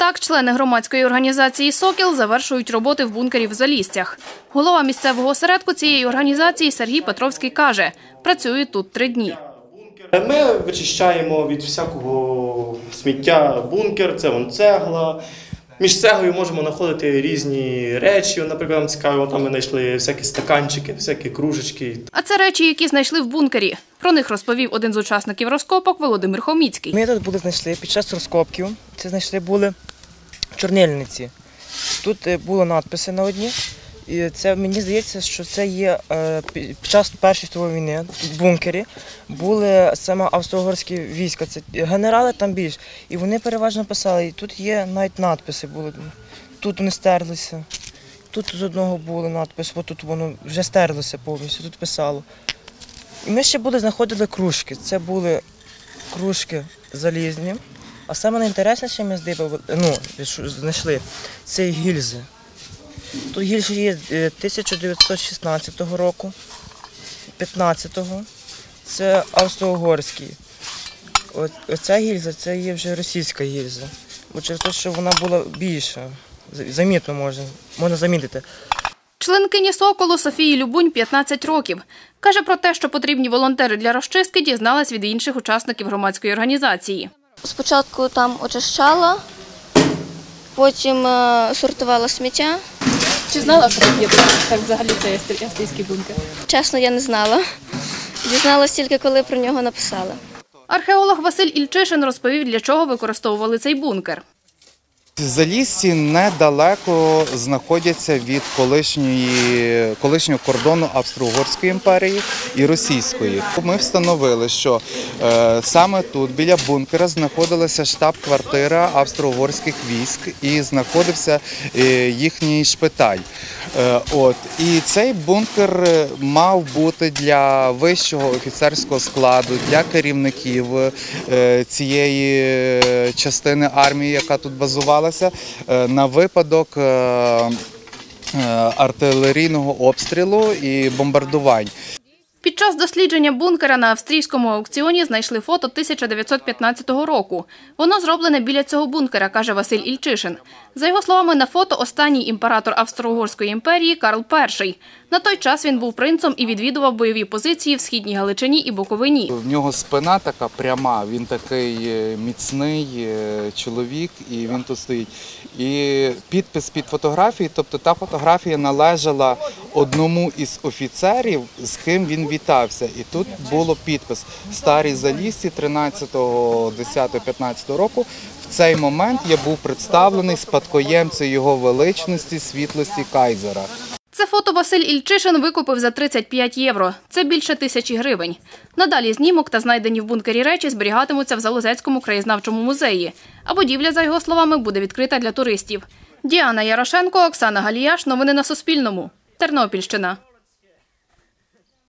Так, члени громадської організації «Сокіл» завершують роботи в бункері в Залістях. Голова місцевого осередку цієї організації Сергій Петровський каже, працюють тут 3 дні. Ми вичищаємо від всякого сміття бункер, це цегла. Між цеглою можемо знаходити різні речі. Наприклад, нам цікаво, там ми знайшли всякі стаканчики, всякі кружечки. А це речі, які знайшли в бункері. Про них розповів один з учасників розкопок Володимир Хоміцький. Ми тут знайшли під час розкопків, це знайшли були чорнильниці. Тут були надписи на одні. І це, мені здається, що це є під час Першої світової війни в бункері були саме австро-угорські війська, це генерали там більш. І вони переважно писали, і тут є навіть надписи були. Тут вони стерлися, тут з одного були надписи, тут воно вже стерлося повністю, тут писало. І ми ще знаходили кружки, це були кружки залізні. А саме найінтересніше ми знайшли, це гільзи. Тут гільзи є 1916 року, 15-го, це австро-угорський. Оця гільза, це є вже російська гільза. Через те, що вона була більша, замітно можна замітити. Членкині «Соколу» Софії Любунь 15 років. Каже про те, що потрібні волонтери для розчистки, дізналась від інших учасників громадської організації. Спочатку там очищала, потім сортувала сміття. Чи знала, що тут є так взагалі цей австрійський бункер? Чесно, я не знала. Дізналась тільки, коли про нього написали. Археолог Василь Ільчишин розповів, для чого використовували цей бункер. Залісці недалеко знаходяться від колишнього кордону Австро-Угорської імперії і Російської. Ми встановили, що саме тут, біля бункера, знаходилася штаб-квартира австро-угорських військ і знаходився їхній шпиталь. І цей бункер мав бути для вищого офіцерського складу, для керівників цієї частини армії, яка тут базувалася, на випадок артилерійного обстрілу і бомбардувань. Під час дослідження бункера на австрійському аукціоні знайшли фото 1915 року. Воно зроблене біля цього бункера, каже Василь Ільчишин. За його словами, на фото останній імператор Австро-Угорської імперії Карл І. На той час він був принцем і відвідував бойові позиції в Східній Галичині і Буковині. В нього спина така пряма, він такий міцний чоловік, і він тут стоїть. І підпис під фотографією, тобто та фотографія належала одному із офіцерів, з ким він вітався. І тут було підпис «Старі Залісці 13.10.15 року». В цей момент я був представлений спадкоємцем його величності, світлості Кайзера. Це фото Василь Ільчишин викупив за 35 євро. Це більше 1000 гривень. Надалі знімок та знайдені в бункері речі зберігатимуться в Залозецькому краєзнавчому музеї. А будівля, за його словами, буде відкрита для туристів. Діана Ярошенко, Оксана Галіяш. Новини на Суспільному. Тернопільщина.